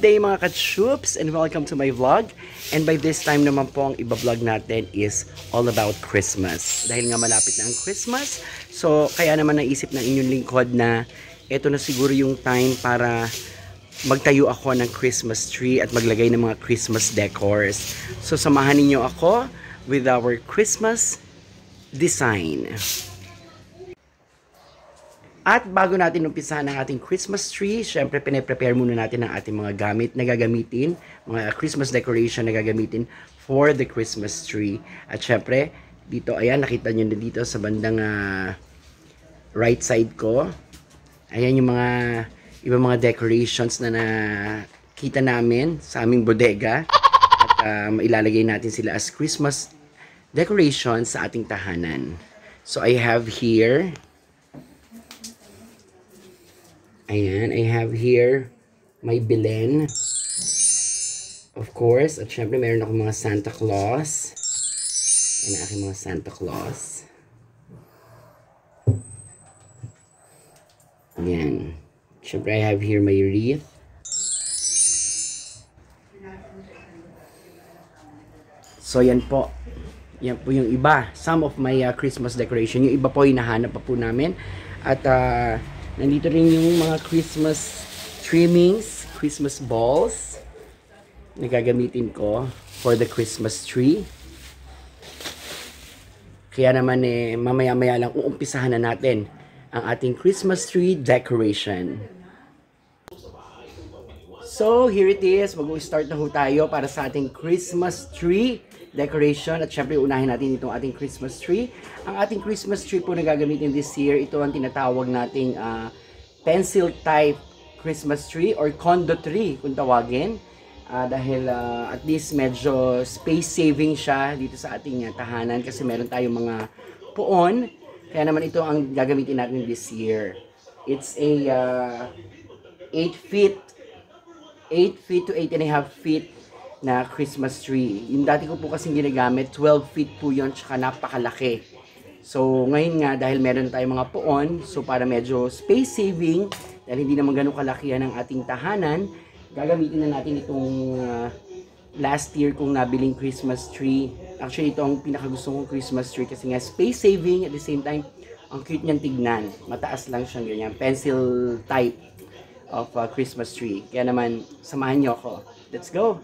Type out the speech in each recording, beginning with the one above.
day mga ka-troops and welcome to my vlog. And by this time naman po ang iba-vlog natin is all about Christmas. Dahil nga malapit na ang Christmas, so kaya naman naisip ng inyong lingkod na ito na siguro yung time para magtayo ako ng Christmas tree at maglagay ng mga Christmas decors. So samahan ninyo ako with our Christmas design. At bago natin umpisahan ang ating Christmas tree, syempre pine-prepare muna natin ang ating mga gamit na gagamitin, mga Christmas decoration na gagamitin for the Christmas tree. At syempre, dito, ayan, nakita nyo na dito sa bandang right side ko. Ayan yung mga ibang mga decorations na nakita namin sa aming bodega. At ilalagay natin sila as Christmas decorations sa ating tahanan. So I have here, ayan, I have here my Belen. Of course, at syempre meron akong mga Santa Claus. Ayan ang aking mga Santa Claus. Ayan. Syempre I have here my wreath. So yan po. Yan po yung iba. Some of my Christmas decoration. Yung iba po hinahanap pa po namin. At nandito rin yung mga Christmas trimmings, Christmas balls na gagamitin ko for the Christmas tree. Kaya naman mamaya-maya lang uumpisahan na natin ang ating Christmas tree decoration. So, here it is. Mag-start na ho tayo para sa ating Christmas tree decoration. At syempre, unahin natin itong ating Christmas tree. Ang ating Christmas tree po na gagamitin this year, ito ang tinatawag nating pencil type Christmas tree or condo tree kung tawagin. Dahil at least medyo space saving siya dito sa ating tahanan kasi meron tayong mga puon. Kaya naman ito ang gagamitin natin this year. It's a 8 feet to 8.5 feet na Christmas tree. Yung dati ko po kasing ginagamit, 12 feet po yun, tsaka napakalaki. So, ngayon nga, dahil meron tayong mga puon, so para medyo space saving, dahil hindi naman ganun kalakihan ang ating tahanan, gagamitin na natin itong last year kong nabiling Christmas tree. Actually, ito ang pinakagusto kong Christmas tree kasi nga space saving, at the same time, ang cute niyang tignan. Mataas lang siyang ganyan, pencil type of Christmas tree. Kaya naman, samahan niyo ako. Let's go!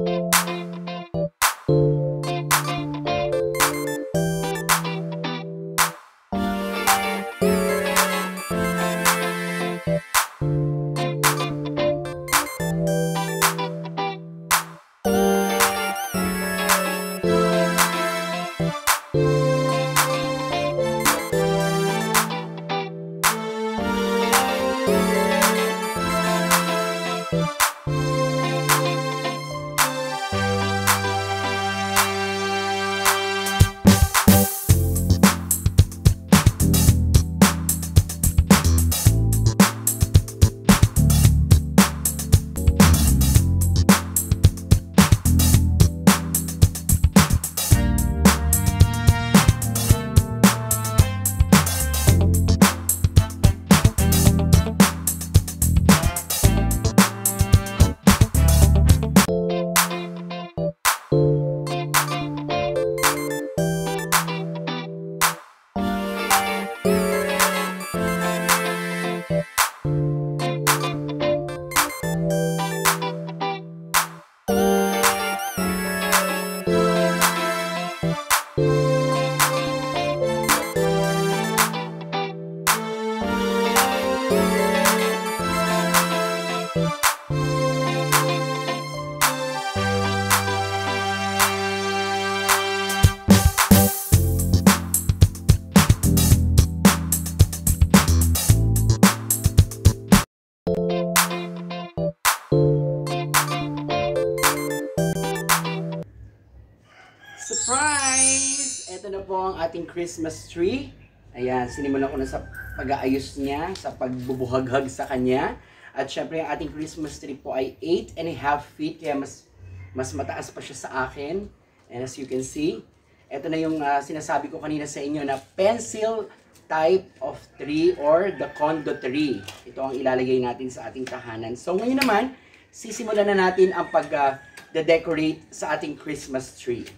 Surprise! Ito na po ang ating Christmas tree. Ayan, sinimulan ko na sa pag-aayos niya, sa pagbubuhaghag sa kanya. At syempre, ang ating Christmas tree po ay 8.5 feet, kaya mas mataas pa siya sa akin. And as you can see, ito na yung sinasabi ko kanina sa inyo na pencil type of tree or the condo tree. Ito ang ilalagay natin sa ating tahanan. So ngayon naman, sisimulan na natin ang pag-decorate sa ating Christmas tree.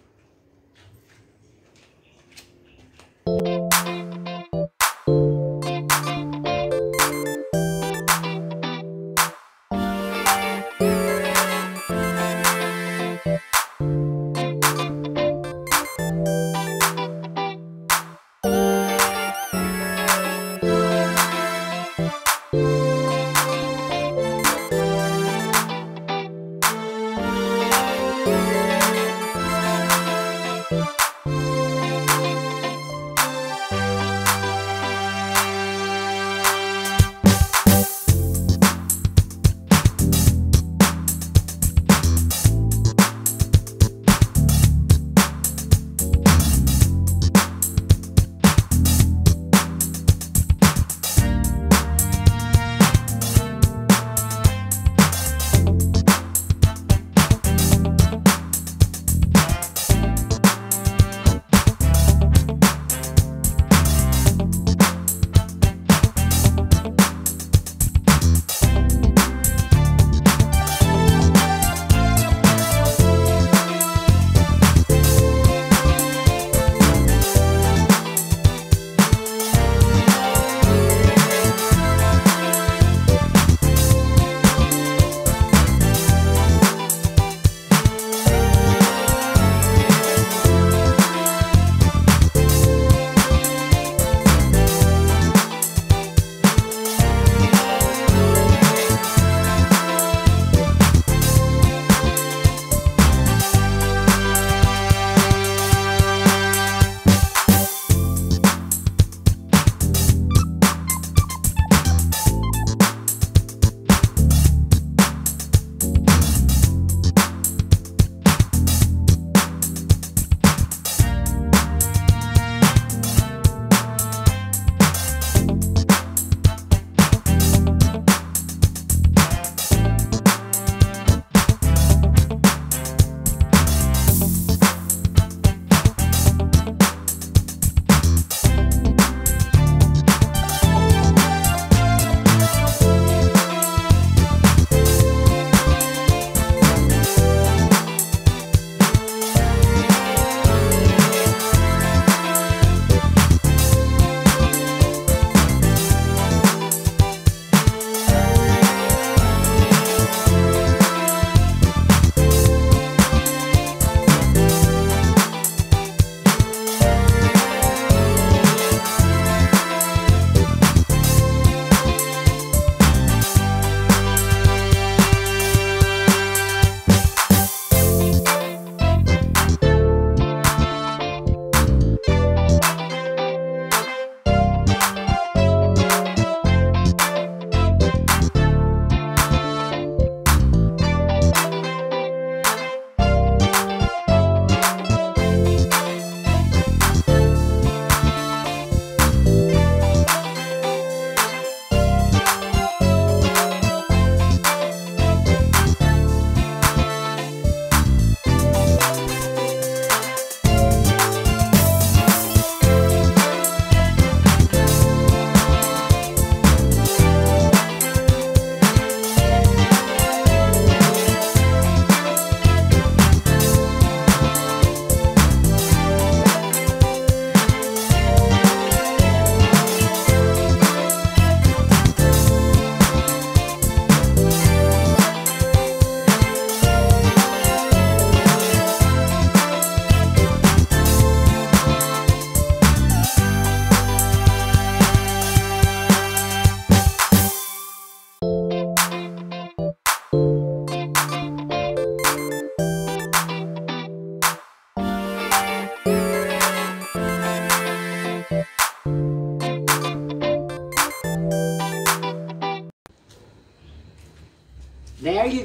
There you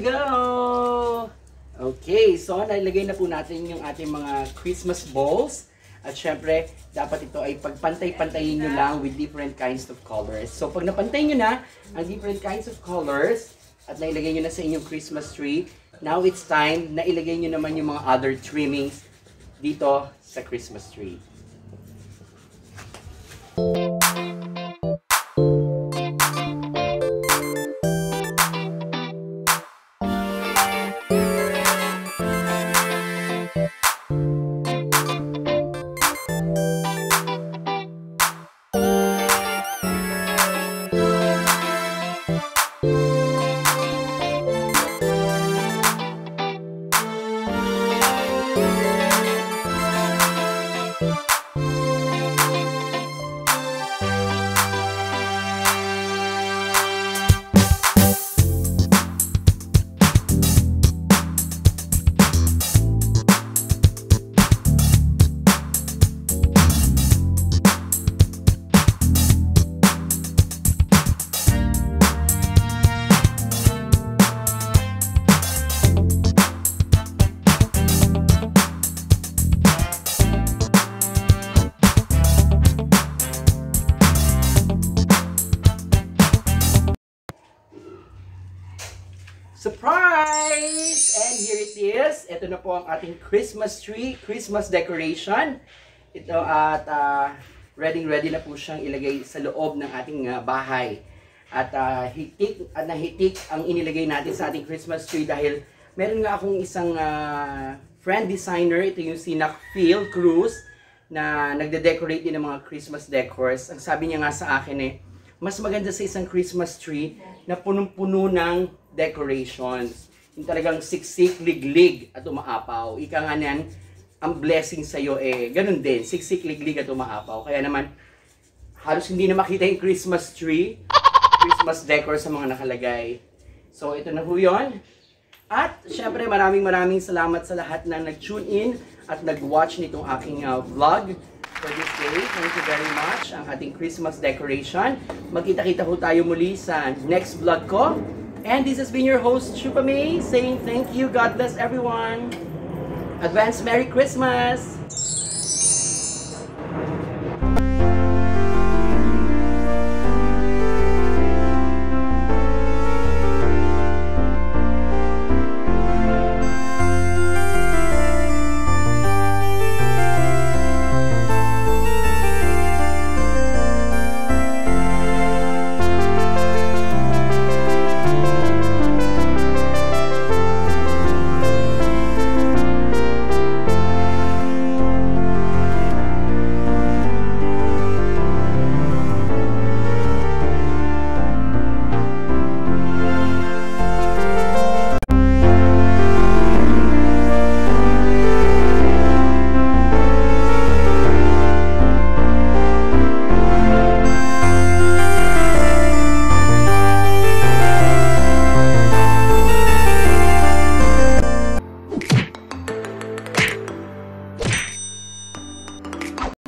go! Okay, so nalagay na po natin yung ating mga Christmas balls. At syempre, dapat ito ay pagpantay-pantayin nyo lang with different kinds of colors. So pag napantay nyo na ang different kinds of colors at nailagay nyo na sa inyong Christmas tree, now it's time na ilagay nyo naman yung mga other trimmings dito sa Christmas tree. And here it is. Ito na po ang ating Christmas tree, Christmas decoration. Ito at ready na po siyang ilagay sa loob ng ating bahay. At hitik at nahitik ang inilagay natin sa ating Christmas tree dahil meron nga akong isang friend designer, ito yung si Phil Cruz, na nagde-decorate din ng mga Christmas decors. Ang sabi niya nga sa akin mas maganda sa isang Christmas tree na punong-puno ng decorations. Yung talagang siksik, liglig at umaapaw. Ika nga niyan, ang blessing sa'yo ganun din, siksik, liglig at umaapaw. Kaya naman, halos hindi na makita yung Christmas tree, Christmas decor sa mga nakalagay. So, ito na po yun. At, syempre, maraming salamat sa lahat na nag-tune in at nag-watch nitong aking vlog for this day. Thank you very much. Ang ating Christmas decoration. Magkita-kita po tayo muli sa next vlog ko. And this has been your host, Chupa May, saying thank you. God bless everyone. Advance Merry Christmas!